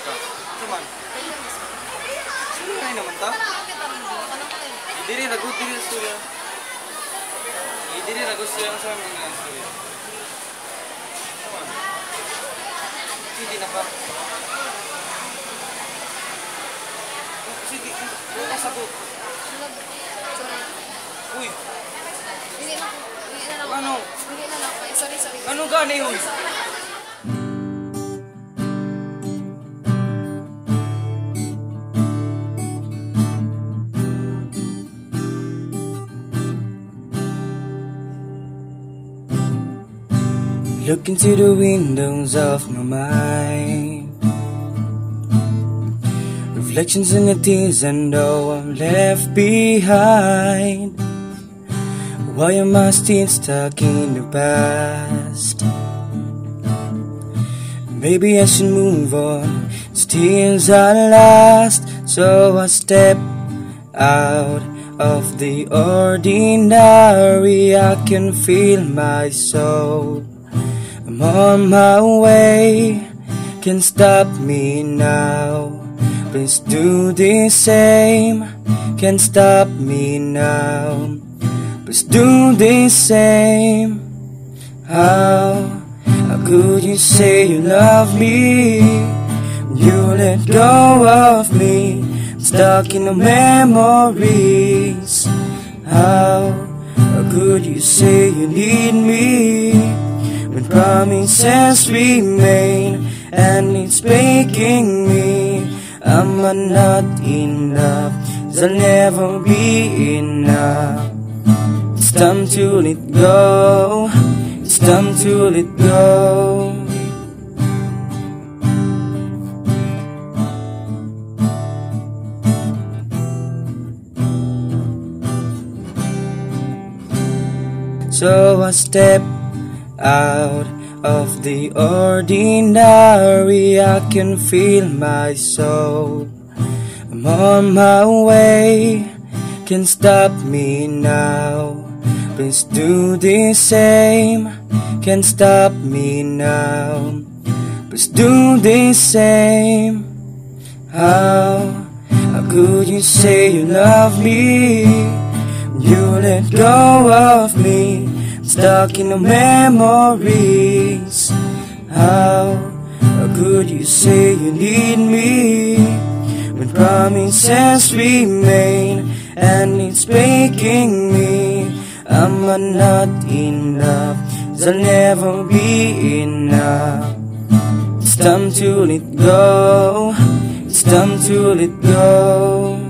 ka. Cuman. Sino naman ta? Diri ragut diri istorya. Diri ragut siya sa mga istorya. Cuman. Hindi na pa. Sige, bukas ako. Uy. Hindi na lang. Ano? Hindi na lang. Sorry. Ano gani yun? Look into the windows of my mind, reflections in the tears and all I'm left behind. Why am I still stuck in the past? Maybe I should move on, still at last. So I step out of the ordinary. I can feel my soul, I'm on my way, can't stop me now. Please do the same, can't stop me now. Please do the same. How could you say you love me? You let go of me, I'm stuck in the memories. How could you say you need me when promises remain and it's breaking me? I'm not enough, 'cause I'll never be enough. It's time to let go, it's time to let go. So I step out of the ordinary. I can feel my soul, I'm on my way, can't stop me now. Please do the same, can't stop me now. Please do the same. How could you say you love me? You let go of me, I'm stuck in the memories. How could you say you need me when promises remain and it's breaking me? I'm not enough, 'cause I'll never be enough. It's time to let go, it's time to let go.